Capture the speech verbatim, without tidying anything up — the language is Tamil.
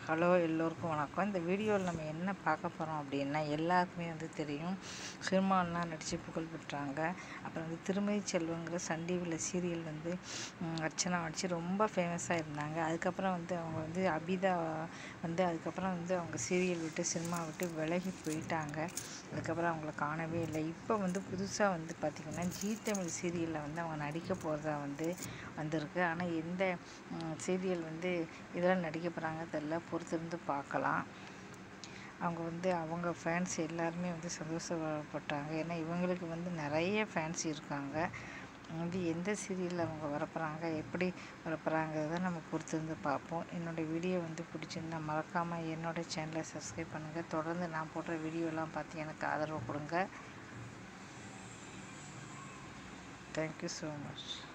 ஹலோ எல்லோருக்கும் வணக்கம். இந்த வீடியோவில் நம்ம என்ன பார்க்க போகிறோம் அப்படின்னா, எல்லாருக்குமே வந்து தெரியும், சினிமாலாம் நடித்து புகழ் பெற்றாங்க. அப்புறம் வந்து திருமதி செல்வங்கிற சன் டிவியில் சீரியல் வந்து அர்ச்சனா நடித்து ரொம்ப ஃபேமஸாக இருந்தாங்க. அதுக்கப்புறம் வந்து அவங்க வந்து அபிதா வந்து அதுக்கப்புறம் வந்து அவங்க சீரியல் விட்டு சினிமா விட்டு விலகி போயிட்டாங்க. அதுக்கப்புறம் அவங்கள காணவே இல்லை. இப்போ வந்து புதுசாக வந்து பார்த்திங்கன்னா ஜீ தமிழ் சீரியலில் வந்து அவங்க நடிக்க போகிறதா வந்து வந்திருக்கு. ஆனால் எந்த சீரியல் வந்து இதெல்லாம் நடிக்க போகிறாங்க தெரியல, பொறுத்திருந்து பார்க்கலாம். அவங்க வந்து அவங்க ஃபேன்ஸ் எல்லாருமே வந்து சந்தோஷப்பட்டாங்க. ஏன்னா இவங்களுக்கு வந்து நிறைய ஃபேன்ஸ் இருக்காங்க. வந்து எந்த சீரியலில் அவங்க வரப்போகிறாங்க, எப்படி வரப்போகிறாங்கிறத நம்ம பொறுத்திருந்து பார்ப்போம். என்னோடய வீடியோ வந்து பிடிச்சிருந்தா மறக்காமல் என்னோடய சேனலை சப்ஸ்கிரைப் பண்ணுங்கள். தொடர்ந்து நான் போடுற வீடியோலாம் பார்த்து எனக்கு ஆதரவு கொடுங்க. Thank you so much.